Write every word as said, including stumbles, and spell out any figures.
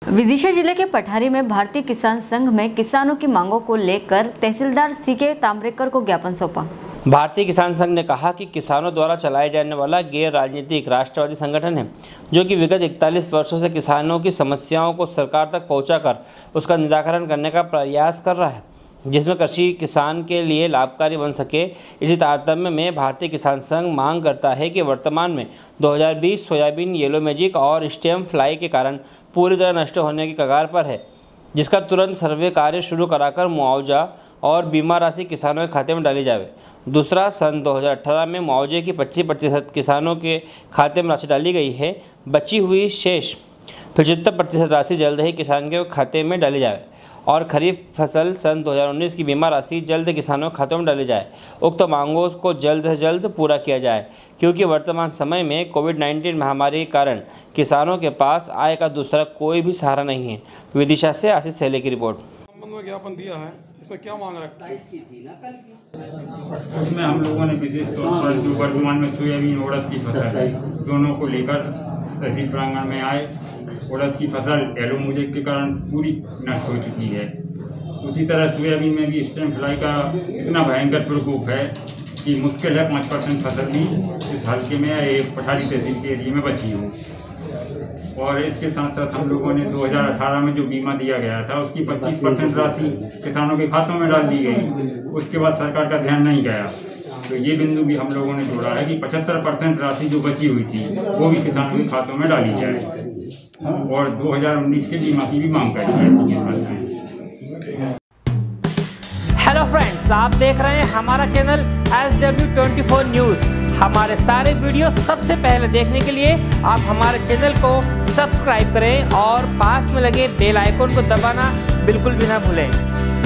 विदिशा जिले के पठारी में भारतीय किसान संघ में किसानों की मांगों को लेकर तहसीलदार सी के ताम्रेकर को ज्ञापन सौंपा। भारतीय किसान संघ ने कहा कि किसानों द्वारा चलाए जाने वाला गैर राजनीतिक राष्ट्रवादी संगठन है, जो कि विगत इकतालीस वर्षों से किसानों की समस्याओं को सरकार तक पहुंचाकर उसका निराकरण करने का प्रयास कर रहा है, जिसमें कृषि किसान के लिए लाभकारी बन सके। इसी तारतम्य में भारतीय किसान संघ मांग करता है कि वर्तमान में दो हज़ार बीस सोयाबीन येलो मैजिक और स्टेम फ्लाई के कारण पूरी तरह नष्ट होने की कगार पर है, जिसका तुरंत सर्वे कार्य शुरू कराकर मुआवजा और बीमा राशि किसानों के खाते में डाली जाए। दूसरा, सन दो हज़ार अठारह में मुआवजे की पच्चीस प्रतिशत किसानों के खाते में राशि डाली गई है। बची हुई शेष पचहत्तर प्रतिशत राशि जल्द ही किसान के खाते में डाली जाए और खरीफ फसल सन दो हज़ार उन्नीस की बीमा राशि जल्द किसानों के खातों में डाली जाए। उक्त मांगों को जल्द से जल्द पूरा किया जाए, क्योंकि वर्तमान समय में कोविड उन्नीस महामारी के कारण किसानों के पास आय का दूसरा कोई भी सहारा नहीं है। विदिशा से आशीष सैले की रिपोर्ट। ज्ञापन दिया है, इसमें क्या मांग रखती है? उसमें हम लोगों ने विशेष तौर पर जो वर्तमान में सोयाबीन उड़द की फसल है, दोनों को लेकर तहसील प्रांगण में आए। उड़द की फसल येलो मैजिक के कारण पूरी नष्ट हो चुकी है। उसी तरह सोयाबीन में भी स्टेम फ्लाई का इतना भयंकर प्रकोप है कि मुश्किल है पाँच परसेंट फसल भी इस हल्के में एक पठारी तहसील के एरिए में बची हो। और इसके साथ साथ हम लोगों ने दो हज़ार अठारह में जो बीमा दिया गया था, उसकी पच्चीस परसेंट राशि किसानों के खातों में डाल दी गई। उसके बाद सरकार का ध्यान नहीं गया, तो ये बिंदु भी हम लोगों ने जोड़ा है कि पचहत्तर परसेंट राशि जो बची हुई थी वो भी किसानों के खातों में डाली जाए और दो हज़ार उन्नीस के बीमा की भी मांग करी है। हेलो फ्रेंड्स, आप देख रहे हैं हमारा channel S W twenty four news. हमारे सारे वीडियो सबसे पहले देखने के लिए आप हमारे चैनल को सब्सक्राइब करें और पास में लगे बेल आइकन को दबाना बिल्कुल भी ना भूलें।